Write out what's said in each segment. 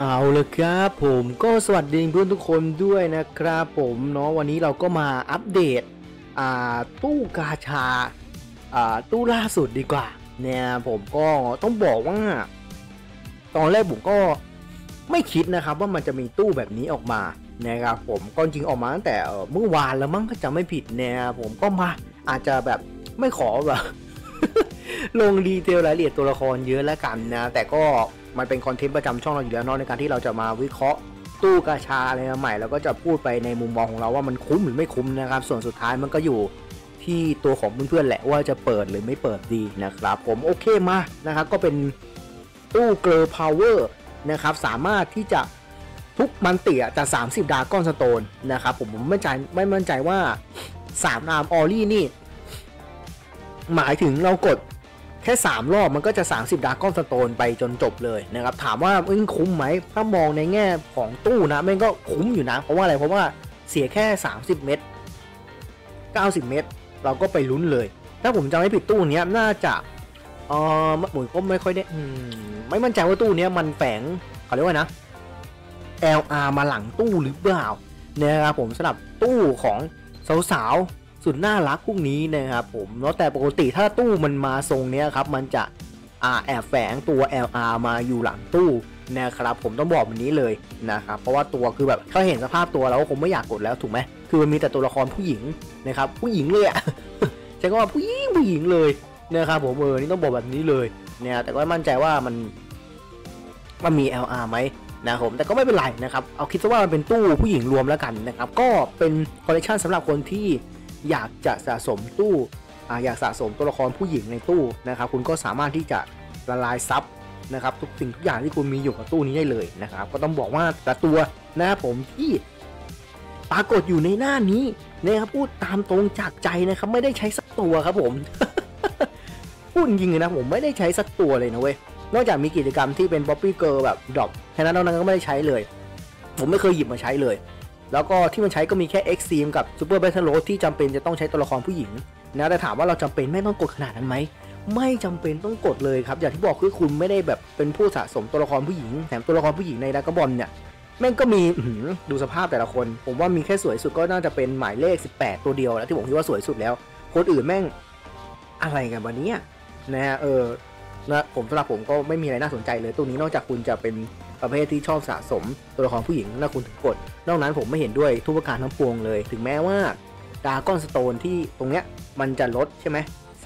เอาเลยครับผมก็สวัสดีเพื่อนทุกคนด้วยนะครับผมเนาะวันนี้เราก็มาอัปเดตตู้กาชาตู้ล่าสุดดีกว่าเนี่ยผมก็ต้องบอกว่าตอนแรกผมก็ไม่คิดนะครับว่ามันจะมีตู้แบบนี้ออกมานะครับผมก็จริงออกมาตั้งแต่เมื่อวานแล้วมั้งถ้าจำไม่ผิดเนี่ยผมก็มาอาจจะแบบไม่ขอแบบ ลงดีเทลรายละเอียดตัวละครเยอะแล้วกันนะแต่ก็มันเป็นคอนเทนต์ประจำช่องเราอยู่แล้วเนาะในการที่เราจะมาวิเคราะห์ตู้กาชาอะไรใหม่แล้วก็จะพูดไปในมุมมองของเราว่ามันคุ้มหรือไม่คุ้มนะครับส่วนสุดท้ายมันก็อยู่ที่ตัวของเพื่อนๆแหละว่าจะเปิดหรือไม่เปิดดีนะครับผมโอเคมานะครับก็เป็นตู้เกลอพาวเวอร์นะครับสามารถที่จะทุกมันเตี่ยจะ30ดาก้อนสโตนนะครับผมไม่มั่นใจว่า3อาร์มออลลี่นี่หมายถึงเรากดแค่3รอบมันก็จะ30ดาก้อนสโตนไปจนจบเลยนะครับถามว่ามันคุ้มไหมถ้ามองในแง่ของตู้นะมันก็คุ้มอยู่นะเพราะว่าอะไรเพราะว่าเสียแค่30เม็ด90เม็ดเราก็ไปลุ้นเลยถ้าผมจำไม่ผิดตู้นี้น่าจะผมก็ไม่ค่อยได้ไม่มั่นใจว่าตู้นี้มันแฝงเขาเรียกว่านะ LR มาหลังตู้หรือเปล่านะครับผมสำหรับตู้ของสาวๆสุดน่ารักพวกนี้นะครับผมเนาะแต่ปกติถ้าตู้มันมาทรงเนี้ยครับมันจะแอบแฝงตัว LR มาอยู่หลังตู้นะครับผมต้องบอกแบบนี้เลยนะครับเพราะว่าตัวคือแบบถ้าเห็นสภาพตัวเราก็คงไม่อยากกดแล้วถูกไหมคือมันมีแต่ตัวละครผู้หญิงนะครับผู้หญิงเลยอะ ใช่ก็ว่าผู้หญิงเลยนะครับผมนี่ต้องบอกแบบนี้เลยเนี่ยแต่ก็มั่นใจว่ามันมี LR ไหมนะผมแต่ก็ไม่เป็นไรนะครับเอาคิดซะว่ามันเป็นตู้ผู้หญิงรวมแล้วกันนะครับก็เป็นคอลเลคชันสำหรับคนที่อยากจะสะสมตู้อยากสะสมตัวละครผู้หญิงในตู้นะครับคุณก็สามารถที่จะละลายซับนะครับทุกสิ่งทุกอย่างที่คุณมีอยู่กับตู้นี้ได้เลยนะครับก็ต้องบอกว่าแต่ตัวนะครับผมที่ปรากฏอยู่ในหน้านี้นะครับพูดตามตรงจากใจนะครับไม่ได้ใช้สักตัวครับผม พูดจริงๆนะผมไม่ได้ใช้สักตัวเลยนะเว้ยนอกจากมีกิจกรรมที่เป็นป๊อปปี้เกิร์ลแบบดรอปแค่นั้นก็ไม่ได้ใช้เลยผมไม่เคยหยิบมาใช้เลยแล้วก็ที่มันใช้ก็มีแค่ Extreme กับ Super Battle Road ที่จำเป็นจะต้องใช้ตัวละครผู้หญิงนะแต่ถามว่าเราจำเป็นไม่ต้องกดขนาดนั้นไหมไม่จำเป็นต้องกดเลยครับอย่างที่บอกคือคุณไม่ได้แบบเป็นผู้สะสมตัวละครผู้หญิงแถมตัวละครผู้หญิงในดราก้อนบอลเนี่ยแม่งก็มีดูสภาพแต่ละคนผมว่ามีแค่สวยสุดก็น่าจะเป็นหมายเลข18ตัวเดียวแล้วที่ผมคิดว่าสวยสุดแล้วคนอื่นแม่งอะไรกันวันนี้นะฮะนะผมสำหรับผมก็ไม่มีอะไรน่าสนใจเลยตัวนี้นอกจากคุณจะเป็นประเภทที่ชอบสะสมตัวละครผู้หญิงแล้วคุณถึงกดนอกนั้นผมไม่เห็นด้วยทุกประการทั้งปวงเลยถึงแม้ว่าดราก้อนสโตนที่ตรงเนี้ยมันจะลดใช่ไหม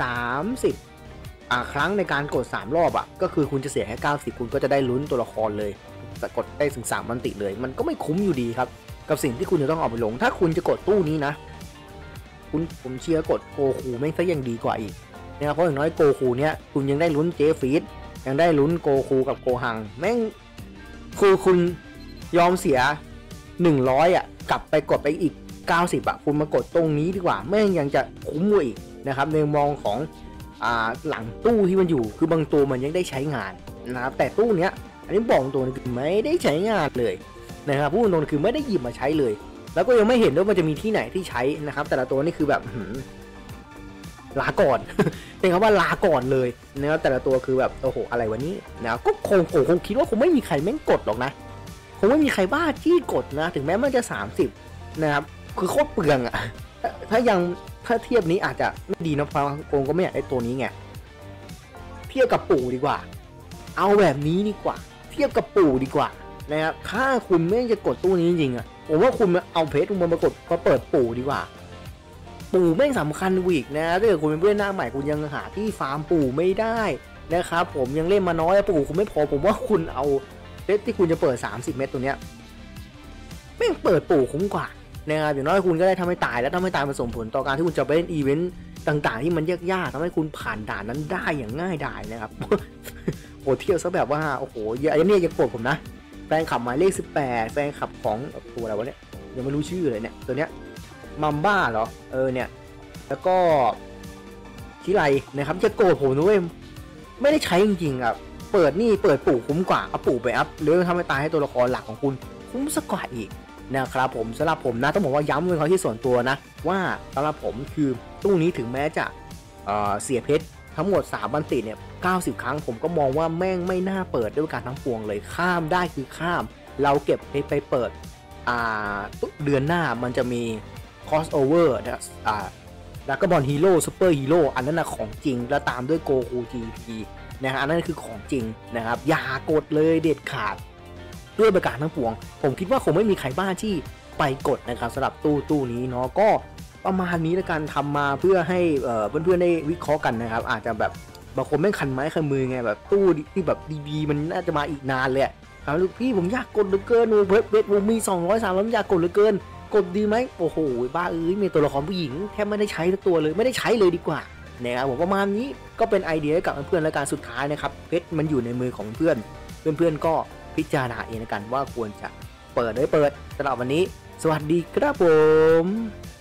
30ครั้งในการกด3รอบก็คือคุณจะเสียแค่90คุณก็จะได้ลุ้นตัวละครเลยแต่กดได้ถึง3มันติเลยมันก็ไม่คุ้มอยู่ดีครับกับสิ่งที่คุณจะต้องเอาไปลงถ้าคุณจะกดตู้นี้นะผมเชียร์กดโกคูแม่งซะยังดีกว่าอีกนะครับเพราะอย่างน้อยโกคูเนี้ยคุณยังได้ลุ้นเจฟีดยังได้ลุ้นโกคูกับโกฮังแม่งคือคุณยอมเสีย100กลับไปกดไปอีก90คุณมากดตรงนี้ดีกว่าแม่งยังจะคุ้มกว่าอีกนะครับในมองของหลังตู้ที่มันอยู่คือบางตัวมันยังได้ใช้งานนะครับแต่ตู้เนี้ยอันนี้บอกตัวนึงคือไม่ได้ใช้งานเลยนะครับพูดตรงคือไม่ได้หยิบมาใช้เลยแล้วก็ยังไม่เห็นว่ามันจะมีที่ไหนที่ใช้นะครับแต่ละตัวนี่คือแบบลาก่อน เป็นคำว่าลาก่อนเลยนะครับแต่ละตัวคือแบบโอ้โหอะไรวะนี้นะก็คงคิดว่าคงไม่มีใครแม่งกดหรอกนะคงไม่มีใครบ้าจี้กดนะถึงแม้มันจะ30นะครับคือโคตรเปลืองถ้าเทียบนี้อาจจะไม่ดีนะเพราะโกงก็ไม่อยากได้ตัวนี้ไงเทียบกับปู่ดีกว่าเอาแบบนี้ดีกว่าเทียบกับปู่ดีกว่านะครับถ้าคุณไม่จะกดตู้นี้จริงๆผมว่าคุณเอาเพจคุณมากดมาเปิดปู่ดีกว่าปู่แม่งสำคัญอีกนะถ้าเกิดคุณเป็นเพื่อนหน้าใหม่คุณยังหาที่ฟาร์มปู่ไม่ได้นะครับผมยังเล่นมาน้อยปู่คุณไม่พอผมว่าคุณเอาเพชรที่คุณจะเปิด30เม็ดตัวเนี้ยแม่งเปิดปู่คุ้มกว่านะครับอย่างน้อยคุณก็ได้ทำให้ตายแล้วทำให้ตายมันส่งผลต่อการที่คุณจะไปเล่นอีเวนต์ต่างๆที่มันยากๆทำให้คุณผ่านด่านนั้นได้อย่างง่ายดายนะครับ โอ้เที่ยวซะแบบว่าโอ้โหอันนี้ยังโกรธผมนะแฟนขับหมายเลข18แฟนขับของตัวอะไรวะเนี่ยยังไม่รู้ชื่อเลยเนี่ยตัวเนี้ยมัมบ้าเหรอเนี่ยแล้วก็ที่ไรนะครับจะโกรธผมด้วยไม่ได้ใช้จริงๆเปิดปู่คุ้มกว่าเอาปู่ไปอัพหรือทำให้ตายให้ตัวละครหลักของคุณคุ้มสักกว่าอีกนะครับผมสำหรับผมนะต้องบอกว่าย้ำเป็นความที่ส่วนตัวนะว่าสำหรับผมคือตู้นี้ถึงแม้จะเสียเพชรทั้งหมด3บันติเนี่ย 90 ครั้งผมก็มองว่าแม่งไม่น่าเปิดด้วยการทั้งปวงเลยข้ามได้คือข้ามเราเก็บไปเปิดเดือนหน้ามันจะมี crossover นะแล้วก็บอลฮีโร่ซูเปอร์ฮีโร่อันนั้นนะของจริงแล้วตามด้วยโกคู GP นะฮะอันนั้นคือของจริงนะครับอย่ากดเลยเด็ดขาดด้วยประการทั้งปวงผมคิดว่าคงไม่มีใครบ้าที่ไปกดนะครับสำหรับตู้นี้เนาะก็ประมาณนี้แล้วกันทำมาเพื่อให้เพื่อนๆได้วิเคราะห์กันนะครับอาจจะแบบบางคนไม่คันไม้คันมือไงแบบตู้ที่แบบดีๆมันน่าจะมาอีกนานเลยครับลูกพี่ผมอยากกดเหลือเกินเว็บผมมี200 300อยากกดเหลือเกินกดดีไหมโอ้โหบ้ามีตัวละครผู้หญิงแทบไม่ได้ใช้ตัวเลยไม่ได้ใช้เลยดีกว่านะครับผมประมาณนี้ก็เป็นไอเดียให้กับเพื่อนๆและการสุดท้ายนะครับเพชรมันอยู่ในมือของเพื่อนๆก็พิจารณาเองกันว่าควรจะเปิดหรือเปิดสำหรับวันนี้สวัสดีครับผม